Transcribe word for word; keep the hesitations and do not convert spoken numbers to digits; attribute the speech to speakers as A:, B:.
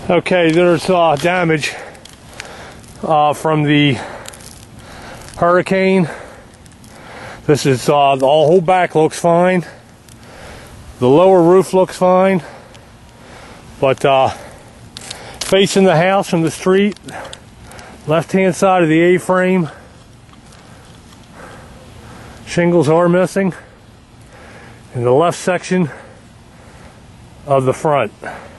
A: Okay, there's uh, damage uh, from the hurricane. This is uh, the whole back looks fine. The lower roof looks fine, but uh, facing the house from the street, left-hand side of the A-frame, shingles are missing in the left section of the front.